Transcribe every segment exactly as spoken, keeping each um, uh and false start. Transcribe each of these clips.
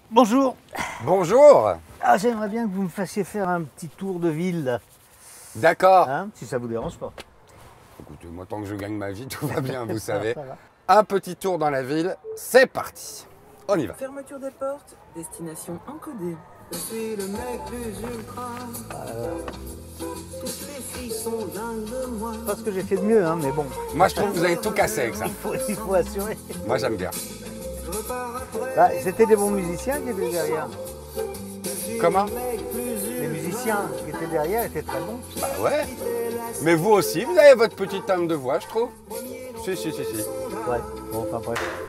Bonjour. Bonjour. Ah, j'aimerais bien que vous me fassiez faire un petit tour de ville, D'accord. hein, si ça vous dérange pas. Écoutez, moi tant que je gagne ma vie, tout va bien, vous savez. Ça va. Un petit tour dans la ville, c'est parti. On y va. Fermeture des portes, destination encodée. Je suis le mec plus ultra. Toutes les filles sont dingues de moi. Pas ce que j'ai fait de mieux, hein, mais bon, Moi je trouve que vous avez tout cassé avec ça. il faut, il faut assurer. Moi j'aime bien. Je repars après. Bah, c'était des bons musiciens qui étaient derrière. Comment? Les musiciens qui étaient derrière étaient très bons. Bah ouais. Mais vous aussi, vous avez votre petite timbre de voix, je trouve. Si, si, si, si. Ouais, bon, enfin bref.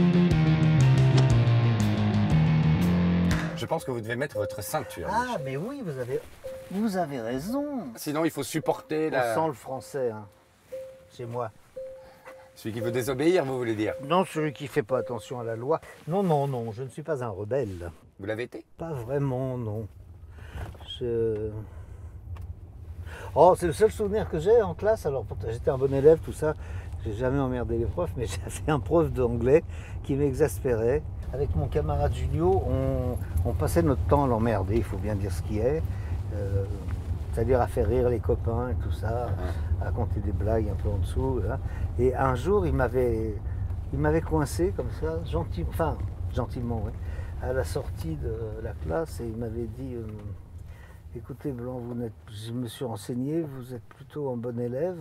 Je pense que vous devez mettre votre ceinture. Ah, mais oui, vous avez, vous avez raison. Sinon, il faut supporter On la... sent le français, hein, chez moi. Celui qui veut désobéir, vous voulez dire. Non, celui qui fait pas attention à la loi. Non, non, non, je ne suis pas un rebelle. Vous l'avez été? Pas vraiment, non. Je... Oh, c'est le seul souvenir que j'ai en classe. Alors, pourtant, j'étais un bon élève, tout ça. J'ai jamais emmerdé les profs, mais j'avais un prof d'anglais qui m'exaspérait. Avec mon camarade Junio, on, on passait notre temps à l'emmerder, il faut bien dire ce qui est. Euh, C'est-à-dire à faire rire les copains et tout ça, à raconter des blagues un peu en dessous. Là. Et un jour, il m'avait, il m'avait coincé comme ça, gentil, enfin, gentiment, oui, à la sortie de la classe, et il m'avait dit euh, écoutez, Blanc, vous n'êtes, je me suis renseigné, vous êtes plutôt un bon élève.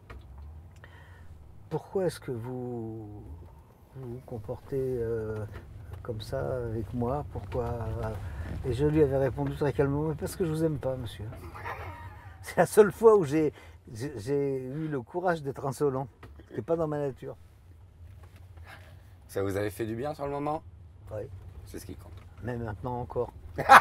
Pourquoi est-ce que vous vous, vous comportez euh, comme ça avec moi? Pourquoi? Et je lui avais répondu très calmement, mais parce que je vous aime pas, monsieur. C'est la seule fois où j'ai, j'ai, j'ai eu le courage d'être insolent. C'était pas dans ma nature. Ça vous avait fait du bien sur le moment? Oui, C'est ce qui compte. mais maintenant encore.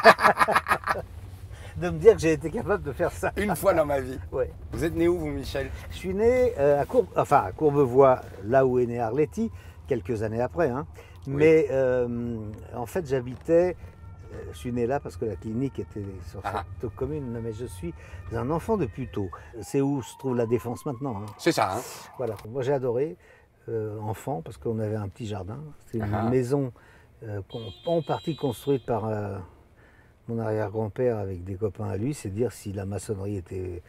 De me dire que j'ai été capable de faire ça. Une fois dans ma vie. Ouais. Vous êtes né où, vous, Michel? Je suis né euh, à, Courbe, enfin, à Courbevoie, là où est né Arletty, quelques années après. Hein. Oui. Mais euh, en fait, j'habitais, euh, je suis né là parce que la clinique était sur Ah. cette commune, mais je suis un enfant de Puteaux. C'est où se trouve la Défense maintenant. Hein. C'est ça, hein? Voilà, moi j'ai adoré, euh, enfant, parce qu'on avait un petit jardin. C'était une Ah. maison euh, en partie construite par euh, mon arrière-grand-père avec des copains à lui. C'est dire si la maçonnerie était...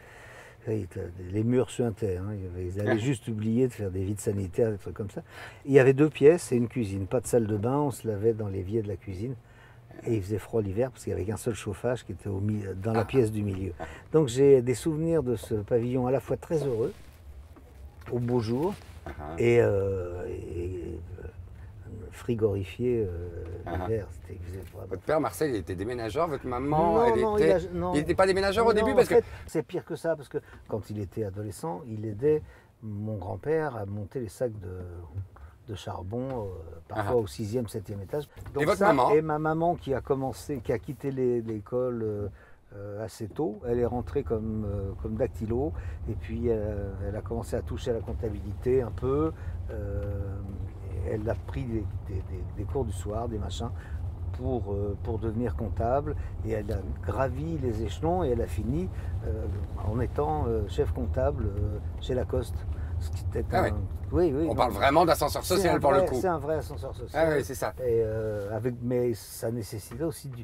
Les murs suintaient, hein. Ils avaient juste oublié de faire des vides sanitaires, des trucs comme ça. Il y avait deux pièces et une cuisine, pas de salle de bain, on se lavait dans l'évier de la cuisine. Et il faisait froid l'hiver parce qu'il n'y avait qu'un seul chauffage qui était au milieu, dans la pièce du milieu. Donc j'ai des souvenirs de ce pavillon à la fois très heureux, au beau jour, et, euh, et euh, frigorifié euh, l'hiver. C'était- il faisait froid. Votre père, Marcel, il était déménageur, votre maman, Non, elle non, était... il a- non. Il n'était pas déménageur au Non, début en parce fait, que... c'est pire que ça, parce que quand il était adolescent, il aidait mon grand-père à monter les sacs de, de charbon, euh, parfois Ah. au sixième, septième étage. Donc Et votre ça, maman? Et ma maman qui a commencé, qui a quitté les- l'école euh, euh, assez tôt, elle est rentrée comme, euh, comme dactylo, et puis euh, elle a commencé à toucher à la comptabilité un peu. euh, elle a pris des, des- des- des cours du soir, des machins, pour, euh, pour devenir comptable, et elle a gravi les échelons et elle a fini euh, en étant euh, chef comptable euh, chez Lacoste. Ce qui était Ah un... ouais. Oui, oui. On non, parle vraiment d'ascenseur c'est social un pour vrai- le coup. C'est un vrai ascenseur social. Ah oui, c'est ça. Et, euh, avec, mais ça nécessitait aussi du...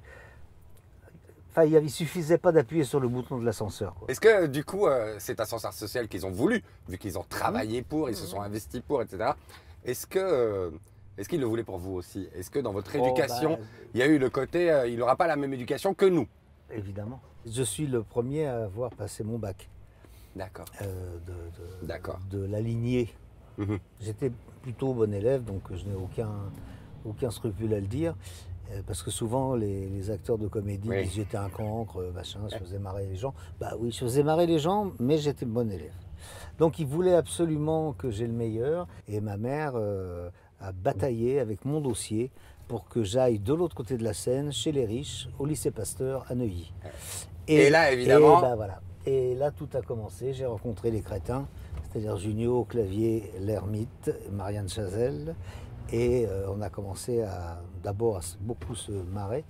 Enfin, il ne suffisait pas d'appuyer sur le bouton de l'ascenseur, quoi. Est-ce que du coup, euh, cet ascenseur social qu'ils ont voulu, vu qu'ils ont travaillé pour, ils se sont investis pour, et cetera, est-ce que... euh, est-ce qu'ils le voulaient pour vous aussi? Est-ce que dans votre Oh, éducation, bah, il y a eu le côté, euh, il n'aura pas la même éducation que nous? évidemment. Je suis le premier à avoir passé mon bac D'accord. euh, de, de- D'accord. de la lignée. Mhm. J'étais plutôt bon élève, donc je n'ai aucun, aucun scrupule à le dire. euh, Parce que souvent, les, les acteurs de comédie Oui. disent j'étais un cancre, machin, je faisais marrer les gens. Bah oui, je faisais marrer les gens, mais j'étais bon élève. Donc ils voulaient absolument que j'ai le meilleur. Et ma mère euh, a bataillé avec mon dossier pour que j'aille de l'autre côté de la Seine, chez les riches, au lycée Pasteur à Neuilly. Et là, évidemment- Et, bah, voilà. Et là, tout a commencé. J'ai rencontré les crétins, c'est-à-dire Junio au clavier, l'ermite, Marianne Chazelle. Et euh, on a commencé à d'abord à se- beaucoup se marrer.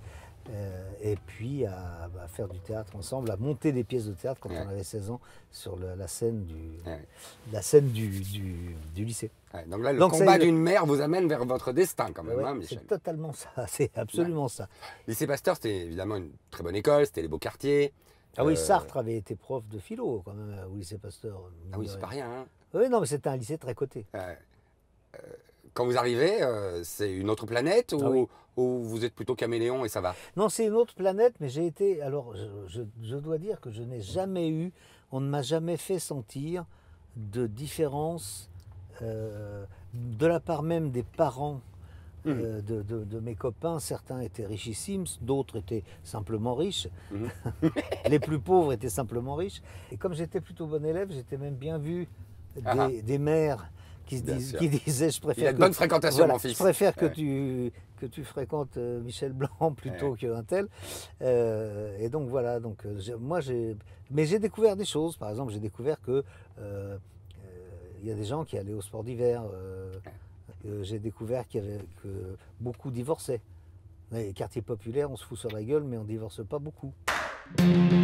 Euh, et puis à, à faire du théâtre ensemble, à monter des pièces de théâtre quand Ouais. on avait seize ans sur le- la scène du, Ouais. la scène du, du, du lycée. Ouais, donc là, le Donc, ça combat y est. d'une mère vous amène vers votre destin quand même, Ouais, hein, Michel. c'est totalement ça, c'est absolument ça. Lycée Pasteur, c'était évidemment une très bonne école, c'était les beaux quartiers. Ah oui, Euh, Sartre avait été prof de philo quand même au lycée Pasteur. mine Ah oui, de c'est rien. pas rien. Hein. Oui, non, mais c'était un lycée très coté. Ouais. Euh, quand vous arrivez, euh, c'est une autre planète ou, Ah oui. ou vous êtes plutôt caméléon et ça va? Non, c'est une autre planète, mais j'ai été. Alors, je, je- je dois dire que je n'ai jamais eu, on ne m'a jamais fait sentir de différence euh, de la part même des parents euh, de, de- de mes copains. Certains étaient richissimes, d'autres étaient simplement riches. Mhm. Les plus pauvres étaient simplement riches. Et comme j'étais plutôt bon élève, j'étais même bien vu des, Ah ah. des mères qui, se Bien dis- sûr. qui disaient je préfère Il a de que- bonne fréquentation, voilà, mon fils. je préfère que Ouais. tu que tu fréquentes euh, Michel Blanc plutôt Ouais. qu'un tel. Euh, et donc voilà, donc euh, j'ai- moi j'ai, mais j'ai découvert des choses. Par exemple, j'ai découvert que euh, euh, il y a des gens qui allaient au sport d'hiver. euh, euh, j'ai découvert qu'il y avait que beaucoup divorçaient. Dans les quartiers populaires, on se fout sur la gueule, mais on divorce pas beaucoup.